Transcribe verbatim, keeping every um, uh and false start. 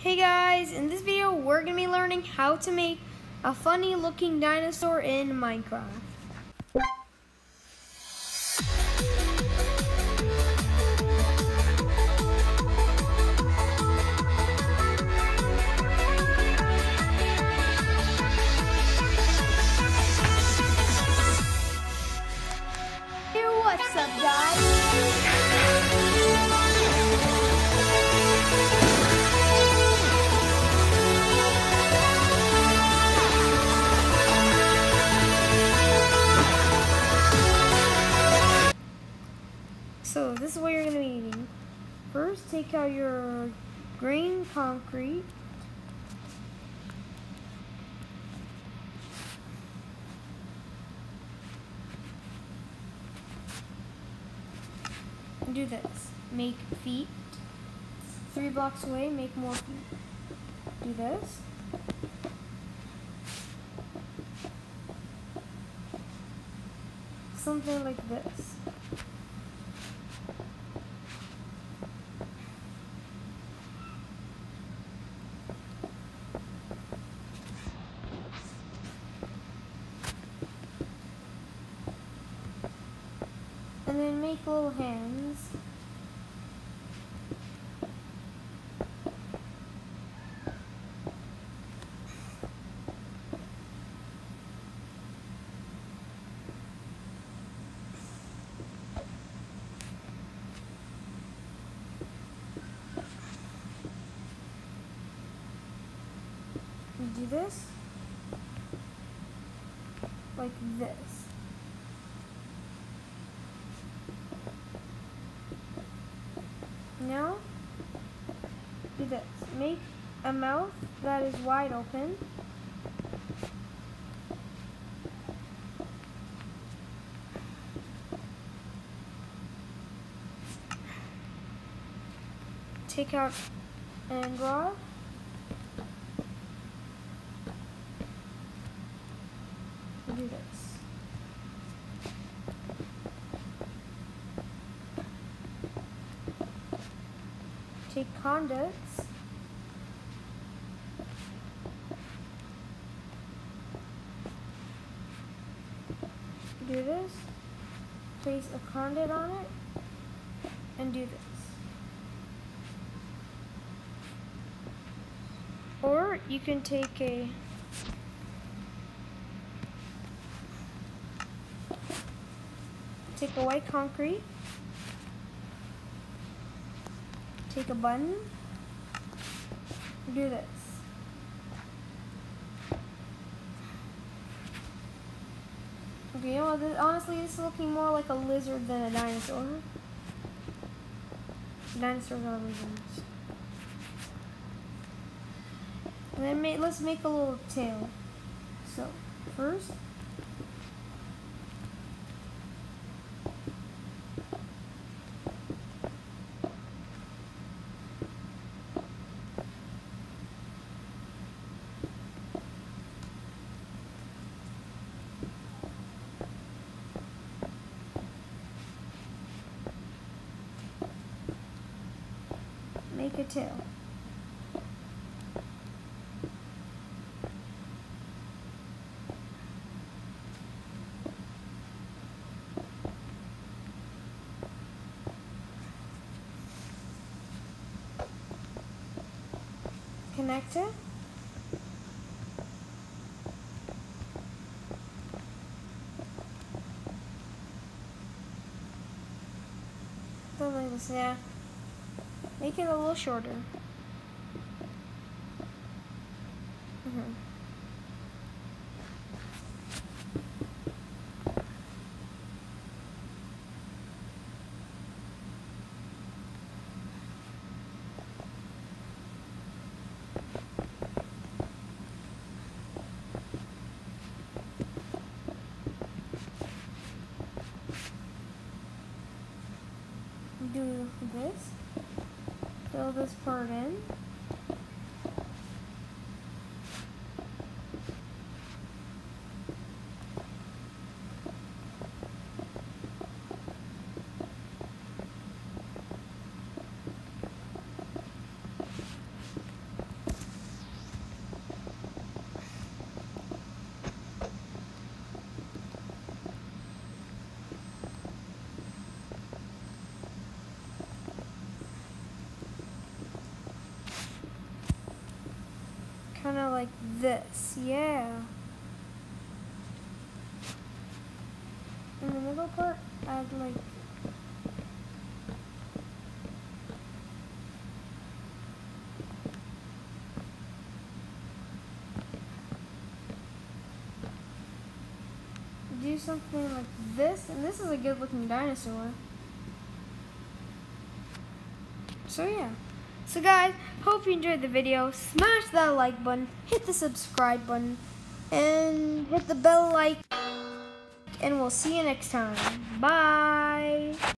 Hey guys, in this video we're going to be learning how to make a funny looking dinosaur in Minecraft. Hey, what's up guys? So this is what you're going to be needing. First, take out your green concrete. And do this. Make feet. Three blocks away, make more feet. Do this. Something like this. And then make little hands. And do this like this. Now, do this. Make a mouth that is wide open. Take out and draw. Do this. Take conduits, do this, place a conduit on it, and do this. Or you can take a take a white concrete, take a button, do this. Okay, you know, this, honestly, this is looking more like a lizard than a dinosaur. Dinosaurs are lizards. And then make, let's make a little tail. So, first, make a tail. Connect it. Something like this, yeah. Make it a little shorter. Mm-hmm. Do this. Fill this part in. kind of like this. Yeah. In the middle part, add like do something like this, and this is a good looking dinosaur. So yeah. So guys, hope you enjoyed the video. Smash that like button, hit the subscribe button, and hit the bell like, and we'll see you next time. Bye.